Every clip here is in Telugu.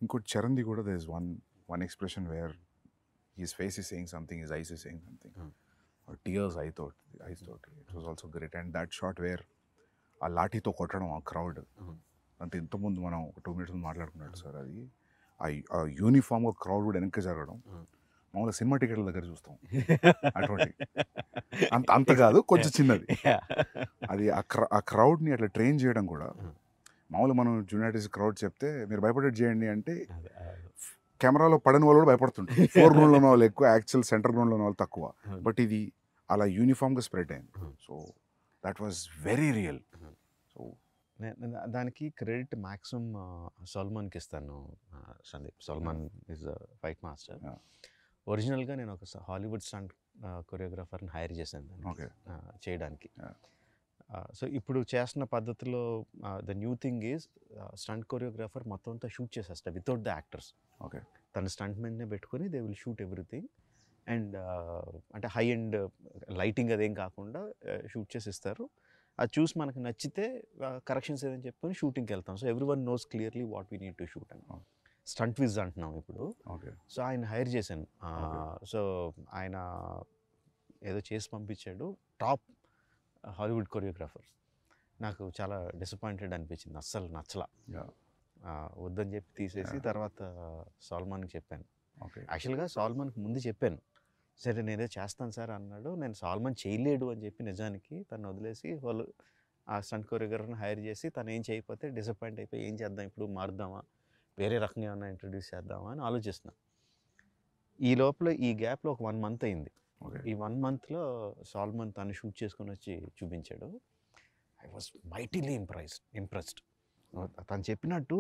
ఇంకోటి చరణ్ది కూడా there is one expression where his face is saying something, his eyes is saying something. Or tears, I thought. It was also great. And that shot where ఆ లాఠీతో కొట్టడం ఆ క్రౌడ్ అంతే, ఇంతకుముందు మనం 2 minutes ముందు మాట్లాడుకున్నట్టు సార్, అది ఆ యూనిఫామ్గా క్రౌడ్ కూడా వెనక్కి జరగడం మామూలుగా సినిమా టికెట్ల దగ్గర చూస్తాం అటువంటి, అంత కాదు, కొంచెం చిన్నది. అది ఆ క్రౌడ్ని అట్లా ట్రైన్ చేయడం కూడా, మామూలుగా మనం జూనియార్టీస్ క్రౌడ్ చెప్తే మీరు భయపడేది చేయండి అంటే కెమెరాలో పడని వాళ్ళు కూడా భయపడుతుంటారు. 4 గ్రౌండ్లో ఉన్న వాళ్ళు ఎక్కువ, యాక్చువల్ సెంటర్ గ్రౌండ్లో ఉన్న వాళ్ళు తక్కువ. బట్ ఇది అలా యూనిఫామ్గా స్ప్రెడ్ అయింది. So that was very real. So దానికి క్రెడిట్ మ్యాక్సిమం సల్మాన్కి ఇస్తాను. Sandeep Salman is fight master. ఒరిజినల్గా నేను ఒక హాలీవుడ్ స్టంట్ కొరియోగ్రాఫర్ని హైర్ చేశాను దానికి, చేయడానికి. సో ఇప్పుడు చేస్తున్న పద్ధతిలో the new thing is stunt choreographer మొత్తం అంతా షూట్ చేసేస్తా వితౌట్ ద యాక్టర్స్. ఓకే, తన స్టంట్ మెన్నే పెట్టుకొని they will shoot everything. And అంటే హై అండ్ లైటింగ్ అదేం కాకుండా షూట్ చేసి ఇస్తారు. అది చూసి మనకు నచ్చితే కరెక్షన్స్ ఏదని చెప్పుకొని షూటింగ్కి వెళ్తాం. So every one knows clearly what we need to shoot అని. స్టంట్ విజ్ అంటున్నాం ఇప్పుడు. సో ఆయన హైర్ చేశాను. సో ఆయన ఏదో చేసి పంపించాడు, టాప్ హాలీవుడ్ కొరియోగ్రాఫర్. నాకు చాలా డిసప్పాయింటెడ్ అనిపించింది, అస్సలు నచ్చలా. వద్దని చెప్పి తీసేసి తర్వాత సల్మాన్కి చెప్పాను. యాక్చువల్గా సల్మాన్కి ముందు చెప్పాను, సరే నేనే చేస్తాను సార్ అన్నాడు. నేను సల్మాన్ చేయలేడు అని చెప్పి నిజానికి తను వదిలేసి వాళ్ళు ఆ స్టంట్ కొరియోగ్రాఫర్ని హైర్ చేసి తను ఏం చేయకపోతే డిసప్పాయింట్ అయిపోయి ఏం చేద్దాం ఇప్పుడు, మారుద్దామా, వేరే రకంగా ఏమన్నా ఇంట్రడ్యూస్ చేద్దామా అని ఆలోచిస్తున్నాను. ఈ లోపల ఈ గ్యాప్లో ఒక 1 month అయింది. ఈ 1 monthలో సల్మాన్ తను షూట్ చేసుకొని వచ్చి చూపించాడు. I was mightily impressed. తను చెప్పినట్టు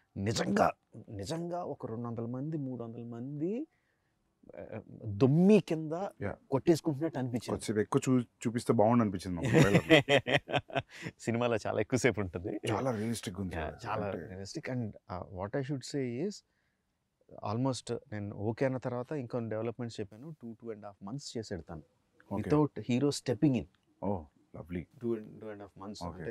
నిజంగా ఒక 200 మంది 300 మంది దుమ్మి కింద కొట్టేసుకుంటున్నట్టు అనిపించింది. ఎక్కువ చూపిస్తే బాగుండు అనిపించింది. సినిమాలో చాలా ఎక్కువసేపు ఉంటుంది, చాలా రియలిస్టిక్ ఉంది, చాలా realistic. And what I should say is almost నేను ఓకే అన్న తర్వాత ఇంకొన్ని డెవలప్మెంట్స్ చెప్పాను. 2.5 months చేసాడు తను without hero stepping in. Lovely. 2.5 months అంటే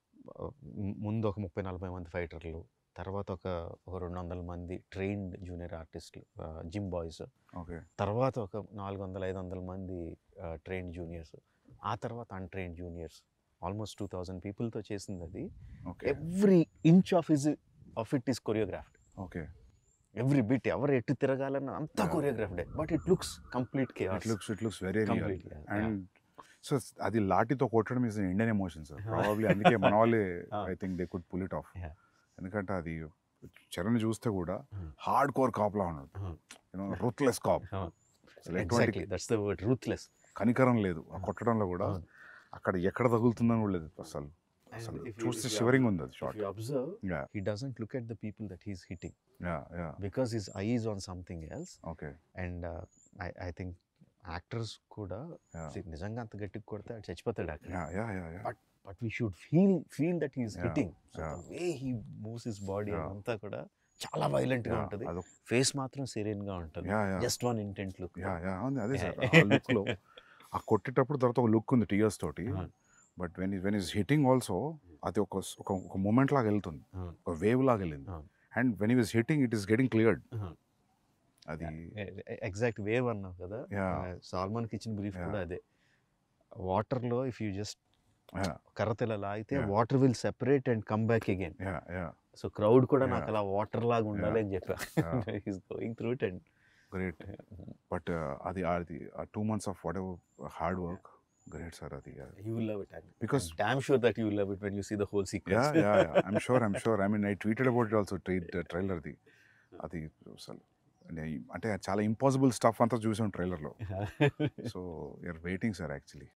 ముందు ఒక 30-40 మంది ఫైటర్లు, తర్వాత ఒక 200 మంది ట్రైన్డ్ జూనియర్ ఆర్టిస్టులు, జిమ్ బాయ్స్, తర్వాత ఒక 400-500 మంది ట్రైన్డ్ జూనియర్స్, ఆ తర్వాత అన్ట్రైన్డ్ జూనియర్స్, ఆల్మోస్ట్ 2000 పీపుల్తో చేసింది అది. Every inch of it is choreographed. Every bit, ఎవరు ఎటు తిరగాలన్న అంతా కొరియోగ్రాఫ్డే. But it looks complete chaos. It looks very real. And so అది లాఠీతో కొట్టడం is Indian emotion sir, probably అందుకే మన వాళ్ళే I think they could pull it off. ఎందుకంటే అది చరణ్ చూస్తే కూడా హార్డ్ కోర్ కాప్ లా ఉన్నాడు, రూత్లెస్ కాప్. రూత్లెస్, కనికరం లేదు ఆ కొట్టడంలో కూడా, అక్కడ ఎక్కడ తగులుతుందని కూడా లేదు అసలు. చూస్తే షివరింగ్ ఉంది అది shot. He doesn't look at the people that he's hitting. Because his eye is on something else. And I think actors కూడా నిజంగా అంత గట్టిగా కొడితే అది చచ్చిపోతాడు అక్కడ. But we should feel that he is hitting. So the way he moves his body అంతా కూడా చాలా వైలెంట్ గా ఉంటుంది. ఫేస్ మాత్రం సీరియన్ గా ఉంటుంది. Just one intent look. అదే సార్, ఆ లుక్ లో ఆ కొట్టేటప్పుడు తర్వాత ఒక లుక్ ఉంది టీయర్స్ తోటి. But when is hitting also అది ఒక మూమెంట్ లాగా వెళ్తుంది, ఒక వేవ్ లాగా వెళ్ళింది. And when is hitting it is getting cleared. అది ఎగ్జాక్ట్ వేవ్ అన్నావు కదా, సల్మాన్కి ఇచ్చిన బ్రీఫ్ కూడా అదే. వాటర్లో ఇఫ్ యూ జస్ట్ కర్రతెల లాగితే water will separate and come back again. So crowd కూడా నాకు అలా వాటర్ లాగా ఉండాలి అని చెప్పా. He's going through it and great. But అది 2 months of whatever hard work, great sir. Adi you will love it, because damn sure that you will love it when you see the whole sequence. Yeah I'm sure. I mean I tweeted about it also, trailer di adi asalu అంటే చాలా ఇంపాసిబుల్ స్టఫ్ అంతా చూసాం ట్రైలర్ లో. So you're waiting sir actually.